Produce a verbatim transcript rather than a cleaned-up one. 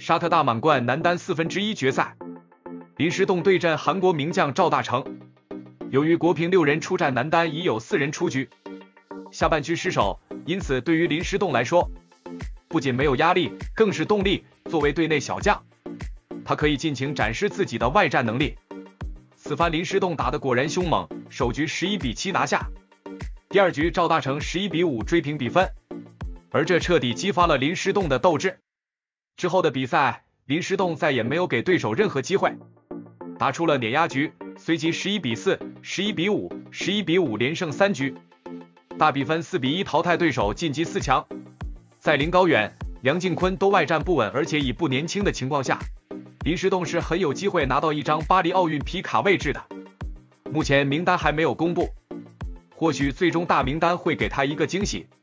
沙特大满贯男单四分之一决赛，林诗栋对阵韩国名将赵大成。由于国乒六人出战男单已有四人出局，下半区失手，因此对于林诗栋来说，不仅没有压力，更是动力。作为队内小将，他可以尽情展示自己的外战能力。此番林诗栋打得果然凶猛，首局十一比七拿下，第二局赵大成十一比五追平比分，而这彻底激发了林诗栋的斗志。之后的比赛，林诗栋再也没有给对手任何机会，打出了碾压局，随即十一比四、十一比五、十一比五连胜三局，大比分四比一淘汰对手晋级四强。在林高远、梁靖昆都外战不稳，而且已不年轻的情况下，林诗栋是很有机会拿到一张巴黎奥运皮卡位置的。目前名单还没有公布，或许最终大名单会给他一个惊喜。